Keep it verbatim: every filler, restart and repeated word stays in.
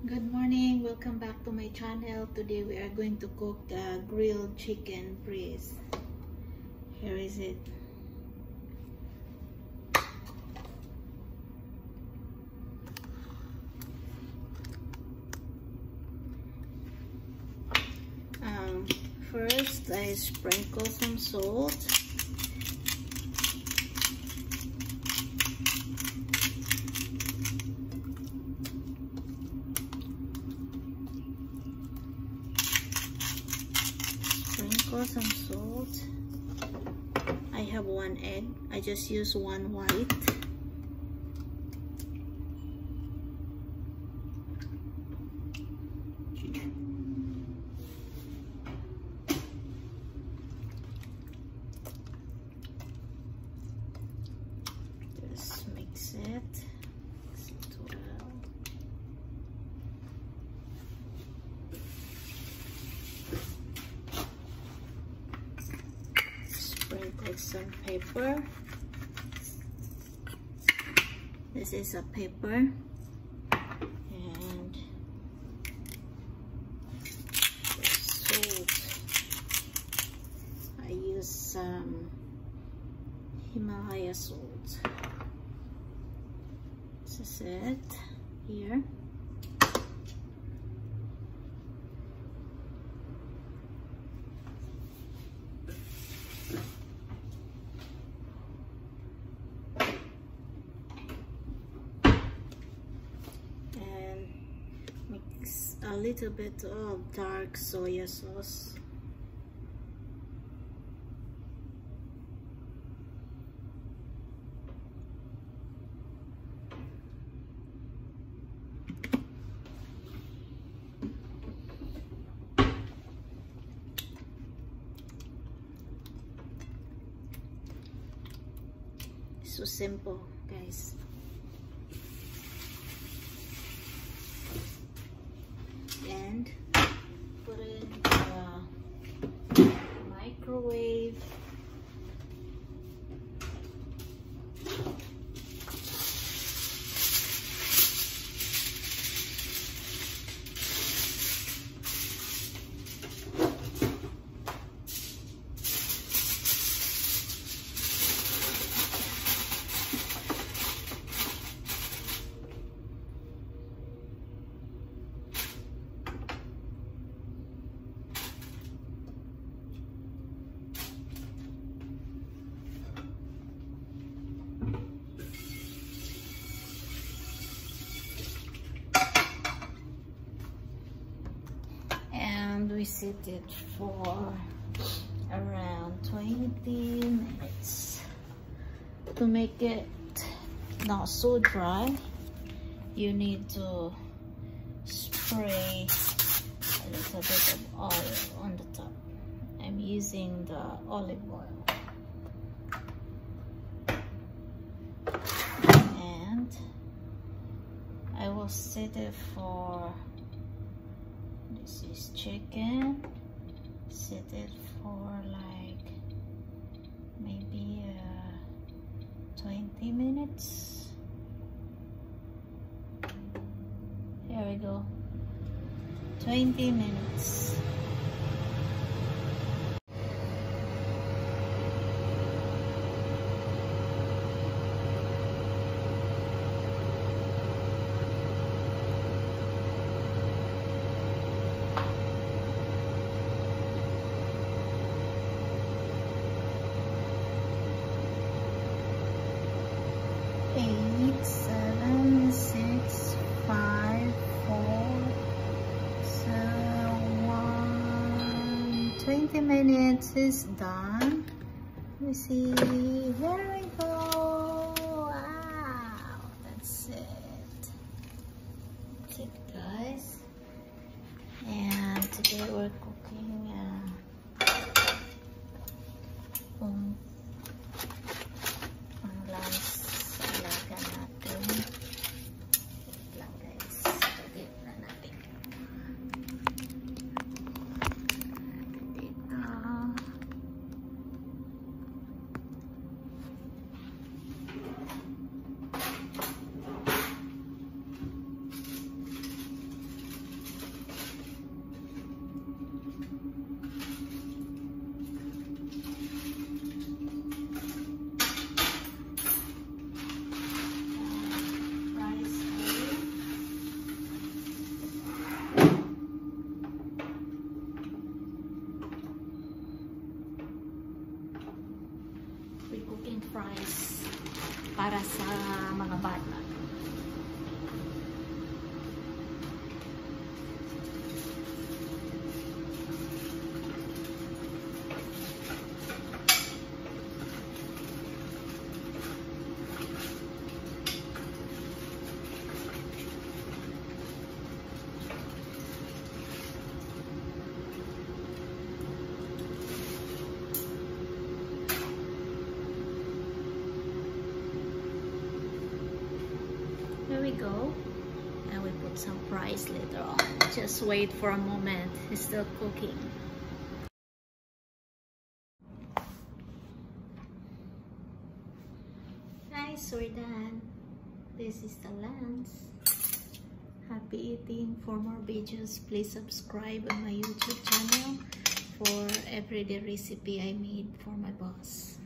Good morning, welcome back to my channel. Today we are going to cook the grilled chicken breast. Here is it. Um, first I sprinkle some salt. Some salt. I have one egg. I just use one white. Just mix it. Mix it well. Sprinkle some pepper. This is a pepper, and salt. I use some Himalaya salt. This is it here. A little bit of dark soya sauce. So simple, guys. And put it in the microwave. We set it for around twenty minutes to make it not so dry. You need to spray a little bit of oil on the top. I'm using the olive oil, and I will set it for, this is chicken, set it for like maybe uh, twenty minutes. Here we go, twenty minutes. Eight, seven, six, five, four, seven, one. Twenty minutes is done. Let me see. Here we go. Wow, that's it. That's it, guys. And today we're cooking. Uh, um, para sa mga bata. Here we go, and we put some fries later on. Just wait for a moment, it's still cooking. Guys, we're done. This is the lunch. Happy eating. For more videos, please subscribe on my YouTube channel for everyday recipe I made for my boss.